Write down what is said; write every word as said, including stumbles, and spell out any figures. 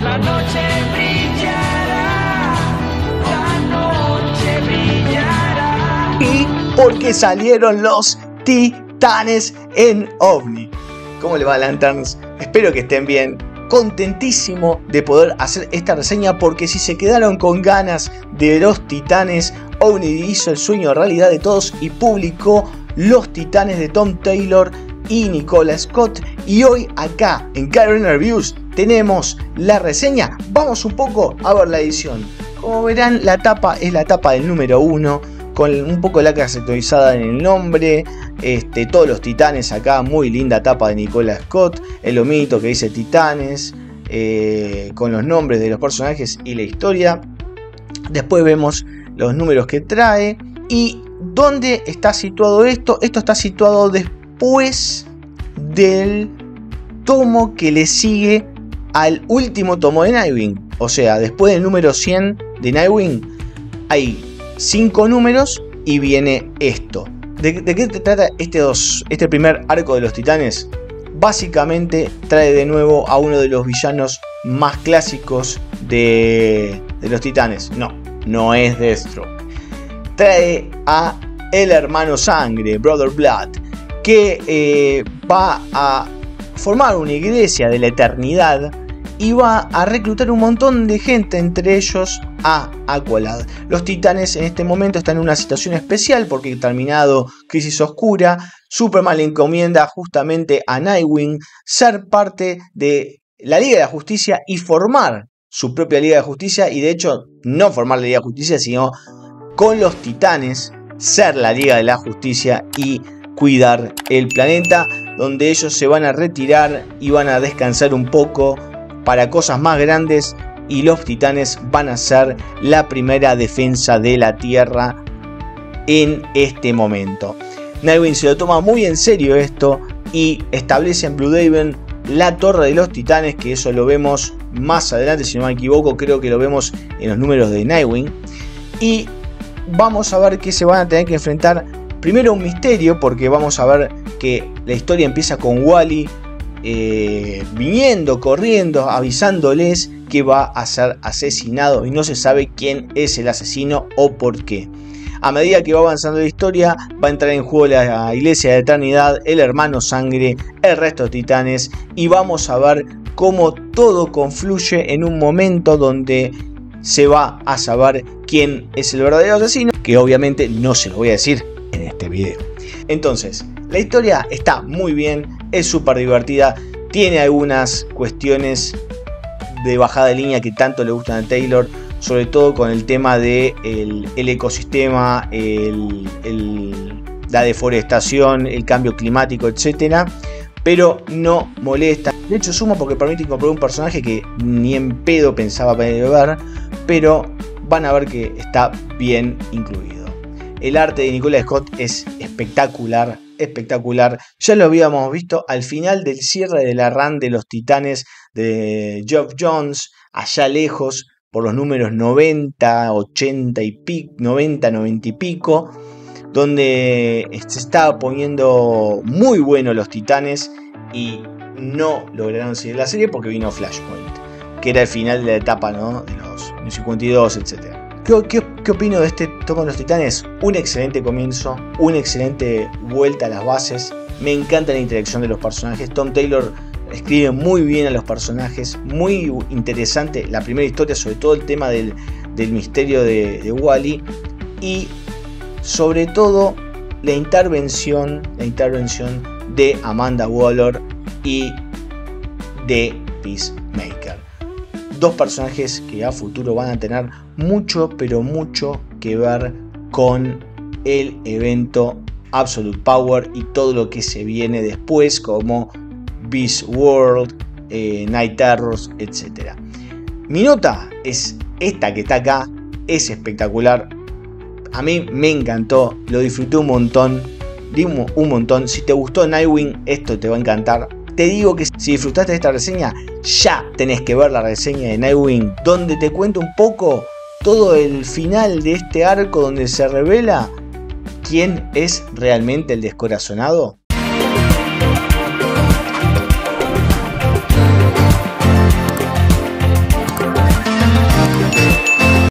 La noche brillará, la noche brillará. Y porque salieron los Titanes en OVNI. ¿Cómo le va, Lanterns? Espero que estén bien. Contentísimo de poder hacer esta reseña, porque si se quedaron con ganas de los Titanes, OVNI hizo el sueño realidad de todos y publicó Los Titanes de Tom Taylor y Nicola Scott. Y hoy acá en Carolina Reviews tenemos la reseña. Vamos un poco a ver la edición. Como verán, la tapa es la tapa del número uno, con un poco la sectorizada en el nombre. Este, todos los Titanes acá, muy linda tapa de Nicola Scott. El lomito que dice Titanes, eh, con los nombres de los personajes y la historia. Después vemos los números que trae. ¿Y dónde está situado esto? Esto está situado después del tomo que le sigue al último tomo de Nightwing. O sea, después del número cien de Nightwing hay cinco números y viene esto. ¿De, de qué trata este, dos, este primer arco de los Titanes? Básicamente trae de nuevo a uno de los villanos más clásicos de, de los Titanes. No, no es Deathstroke. Trae a el hermano sangre, Brother Blood, que eh, va a formar una iglesia de la eternidad y va a reclutar un montón de gente, entre ellos a Aqualad. Los Titanes en este momento están en una situación especial porque, terminado Crisis Oscura, Superman le encomienda justamente a Nightwing ser parte de la Liga de la Justicia y formar su propia Liga de Justicia, y de hecho no formar la Liga de Justicia, sino con los Titanes ser la Liga de la Justicia y cuidar el planeta, donde ellos se van a retirar y van a descansar un poco para cosas más grandes, y los Titanes van a ser la primera defensa de la Tierra en este momento. Nightwing se lo toma muy en serio esto y establece en Blue Haven la Torre de los Titanes, que eso lo vemos más adelante, si no me equivoco, creo que lo vemos en los números de Nightwing. Y vamos a ver que se van a tener que enfrentar primero un misterio, porque vamos a ver que la historia empieza con Wally eh, viniendo, corriendo, avisándoles que va a ser asesinado y no se sabe quién es el asesino o por qué. A medida que va avanzando la historia, va a entrar en juego la Iglesia de Eternidad, el hermano sangre, el resto de Titanes, y vamos a ver cómo todo confluye en un momento donde se va a saber quién es el verdadero asesino, que obviamente no se lo voy a decir en este video. Entonces, la historia está muy bien, es súper divertida, tiene algunas cuestiones de bajada de línea que tanto le gustan a Taylor, sobre todo con el tema de el, el ecosistema, el, el, la deforestación, el cambio climático, etcétera. Pero no molesta. De hecho, suma porque permite incorporar un personaje que ni en pedo pensaba ver, pero van a ver que está bien incluido. El arte de Nicola Scott es espectacular, espectacular. Ya lo habíamos visto al final del cierre de la run de los Titanes de Geoff Johns, allá lejos, por los números noventa, ochenta y pico, noventa, noventa y pico, donde se estaba poniendo muy bueno los Titanes y no lograron seguir la serie porque vino Flashpoint, que era el final de la etapa, ¿no?, de los cincuenta y dos, etcétera. ¿Qué, qué, ¿Qué opino de este tomo de los Titanes? Un excelente comienzo, una excelente vuelta a las bases. Me encanta la interacción de los personajes. Tom Taylor escribe muy bien a los personajes, muy interesante la primera historia, sobre todo el tema del, del misterio de, de Wally, y sobre todo la intervención, la intervención de Amanda Waller y de Peacemaker. Dos personajes que a futuro van a tener mucho, pero mucho que ver con el evento Absolute Power y todo lo que se viene después, como Beast World, eh, Night Terrors, etcétera. Mi nota es esta que está acá, es espectacular. A mí me encantó, lo disfruté un montón, un, un montón. Si te gustó Nightwing, esto te va a encantar. Te digo que si disfrutaste de esta reseña, ya tenés que ver la reseña de Nightwing, donde te cuento un poco todo el final de este arco, donde se revela quién es realmente el descorazonado.